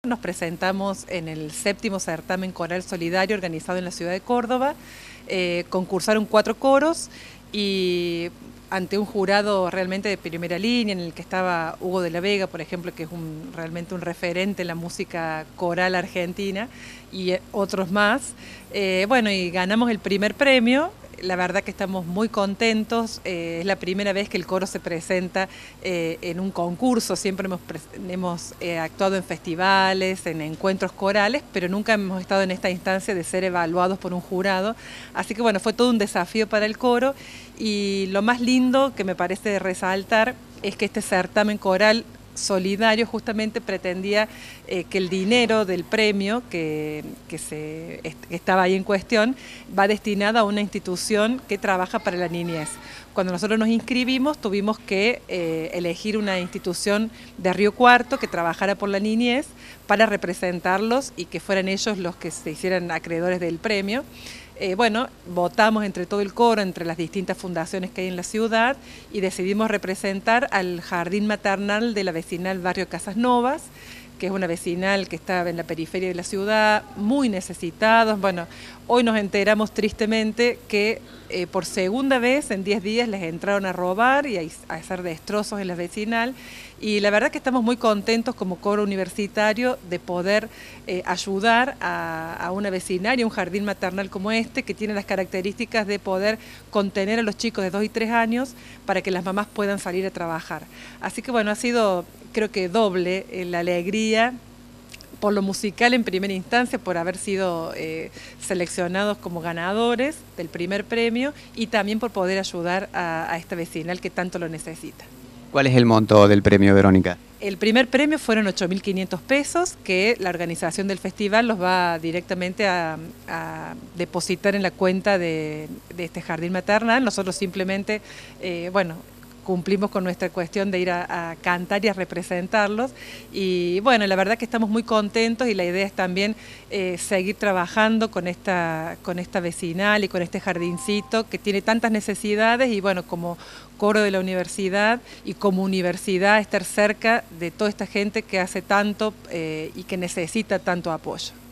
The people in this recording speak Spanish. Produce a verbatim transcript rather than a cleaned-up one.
Nos presentamos en el séptimo certamen coral solidario organizado en la ciudad de Córdoba. Eh, concursaron cuatro coros y ante un jurado realmente de primera línea, en el que estaba Hugo de la Vega, por ejemplo, que es un, realmente un referente en la música coral argentina, y otros más. Eh, bueno, y ganamos el primer premio. La verdad que estamos muy contentos, eh, es la primera vez que el coro se presenta eh, en un concurso, siempre hemos, hemos eh, actuado en festivales, en encuentros corales, pero nunca hemos estado en esta instancia de ser evaluados por un jurado, así que bueno, fue todo un desafío para el coro, y lo más lindo que me parece resaltar es que este certamen coral solidario justamente pretendía eh, que el dinero del premio que, que, se, que estaba ahí en cuestión va destinado a una institución que trabaja para la niñez. Cuando nosotros nos inscribimos tuvimos que eh, elegir una institución de Río Cuarto que trabajara por la niñez para representarlos y que fueran ellos los que se hicieran acreedores del premio. Eh, bueno, votamos entre todo el coro, entre las distintas fundaciones que hay en la ciudad, y decidimos representar al jardín maternal de la vecinal Barrio Casas Novas, que es una vecinal que está en la periferia de la ciudad, muy necesitados. Bueno, hoy nos enteramos tristemente que eh, por segunda vez en diez días les entraron a robar y a, a hacer destrozos en la vecinal, y la verdad que estamos muy contentos como coro universitario de poder eh, ayudar a, a una vecinal y a un jardín maternal como este, que tiene las características de poder contener a los chicos de dos y tres años para que las mamás puedan salir a trabajar. Así que bueno, ha sido, creo que doble eh, la alegría por lo musical en primera instancia, por haber sido eh, seleccionados como ganadores del primer premio, y también por poder ayudar a, a esta vecinal que tanto lo necesita. ¿Cuál es el monto del premio, Verónica? El primer premio fueron ocho mil quinientos pesos, que la organización del festival los va directamente a, a depositar en la cuenta de, de este jardín maternal. Nosotros simplemente, eh, bueno, cumplimos con nuestra cuestión de ir a, a cantar y a representarlos, y bueno, la verdad que estamos muy contentos, y la idea es también eh, seguir trabajando con esta, con esta vecinal y con este jardincito que tiene tantas necesidades, y bueno, como coro de la universidad y como universidad estar cerca de toda esta gente que hace tanto eh, y que necesita tanto apoyo.